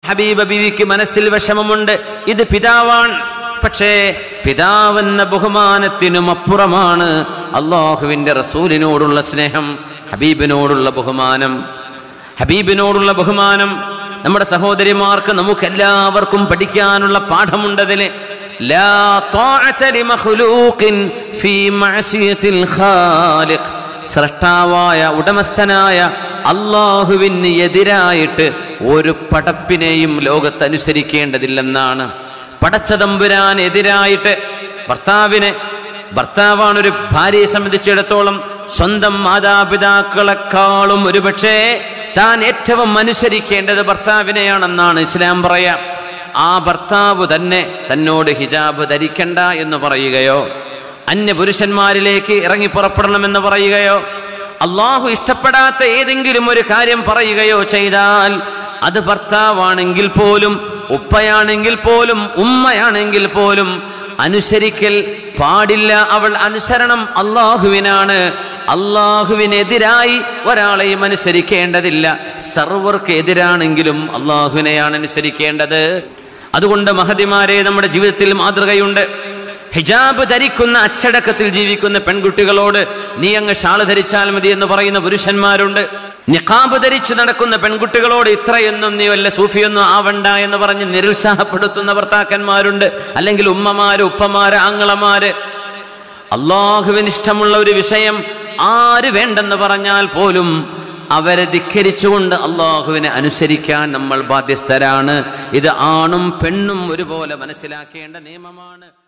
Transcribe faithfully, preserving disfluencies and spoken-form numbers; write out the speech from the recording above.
ഹബീബ ബീവിക്ക് മനസ്സിൽ വിഷമമുണ്ട്. ഇത് പിതാവാണ്. പക്ഷേ പിതാവെന്ന ബഹുമാനത്തിനും അപ്പുറമാണ് അള്ളാഹുവിന്റെ റസൂലിനോടുള്ള സ്നേഹം, ഹബീബിനോടുള്ള ബഹുമാനം. ഹബീബിനോടുള്ള ബഹുമാനം നമ്മുടെ സഹോദരിമാർക്ക് നമുക്കെല്ലാവർക്കും പഠിക്കാനുള്ള പാഠമുണ്ടതിന്. ലാ ത്വാഅത ലിമഖ്ലൂഖിൻ ഫീ മഅസിയത്തിൽ ഖാലിഖ്. സ്രഷ്ടാവായ ഉടമസ്ഥനായ അള്ളാഹുവിന് എതിരായിട്ട് ഒരു പടപ്പിനെയും ലോകത്ത് അനുസരിക്കേണ്ടതില്ലെന്നാണ്. പടച്ചതമ്പുരാൻ എതിരായിട്ട് ഭർത്താവിനെ, ഭർത്താവാണ് ഒരു ഭാര്യയെ സംബന്ധിച്ചിടത്തോളം സ്വന്തം മാതാപിതാക്കളെക്കാളും ഒരുപക്ഷേ താൻ ഏറ്റവും അനുസരിക്കേണ്ടത് ഭർത്താവിനെയാണെന്നാണ് ഇസ്ലാം പറയാ. ആ ഭർത്താവ് തന്നെ തന്നോട് ഹിജാബ് ധരിക്കണ്ട എന്ന് പറയുകയോ അന്യ പുരുഷന്മാരിലേക്ക് ഇറങ്ങി പുറപ്പെടണമെന്ന് പറയുകയോ അള്ളാഹു ഇഷ്ടപ്പെടാത്ത ഏതെങ്കിലും ഒരു കാര്യം പറയുകയോ ചെയ്താൽ അത് ഭർത്താവാണെങ്കിൽ പോലും, ഉപ്പയാണെങ്കിൽ പോലും, ഉമ്മയാണെങ്കിൽ പോലും അനുസരിക്കൽ പാടില്ല. അവൾ അനുസരണം അള്ളാഹുവിനാണ്. അള്ളാഹുവിനെതിരായി ഒരാളെയും അനുസരിക്കേണ്ടതില്ല. സർവർക്ക് എതിരാണെങ്കിലും അള്ളാഹുവിനെയാണ് അനുസരിക്കേണ്ടത്. അതുകൊണ്ട് മഹദിമാരെ, നമ്മുടെ ജീവിതത്തിൽ മാതൃകയുണ്ട്. ഹിജാബ് ധരിക്കുന്ന, അച്ചടക്കത്തിൽ ജീവിക്കുന്ന പെൺകുട്ടികളോട് നീ അങ്ങ് ഷാള് ധരിച്ചാൽ മതി എന്ന് പറയുന്ന പുരുഷന്മാരുണ്ട്. നിഖാബ് ധരിച്ച് നടക്കുന്ന പെൺകുട്ടികളോട് ഇത്രയൊന്നും നീ വല്ല സൂഫിയൊന്നും ആവണ്ട എന്ന് പറഞ്ഞ് നിരുത്സാഹപ്പെടുത്തുന്ന ഭർത്താക്കന്മാരുണ്ട്. അല്ലെങ്കിൽ ഉമ്മമാര്, ഉപ്പമാര്, ആങ്ങളമാര്. അള്ളാഹുവിന് ഇഷ്ടമുള്ള ഒരു വിഷയം ആര് വേണ്ടെന്ന് പറഞ്ഞാൽ പോലും അവരെ ധിക്കരിച്ചുകൊണ്ട് അള്ളാഹുവിനെ അനുസരിക്കാൻ നമ്മൾ ബാധ്യസ്ഥരാണ്. ഇത് ആണും പെണ്ണും ഒരുപോലെ മനസ്സിലാക്കേണ്ട നിയമമാണ്.